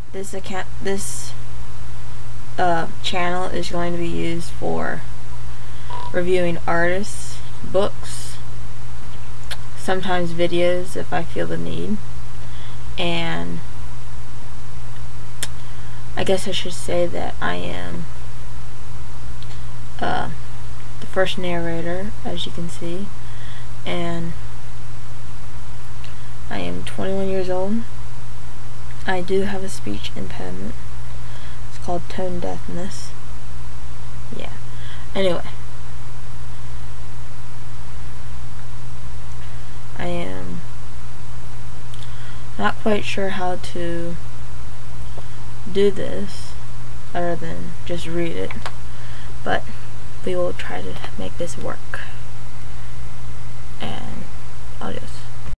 this channel is going to be used for reviewing artists, books, sometimes videos if I feel the need, and I guess I should say that I am the first narrator, as you can see, and I am 21 years old. I do have a speech impediment. It's called tone deafness. Yeah. Anyway, I am not quite sure how to do this other than just read it, but we will try to make this work, and I'll just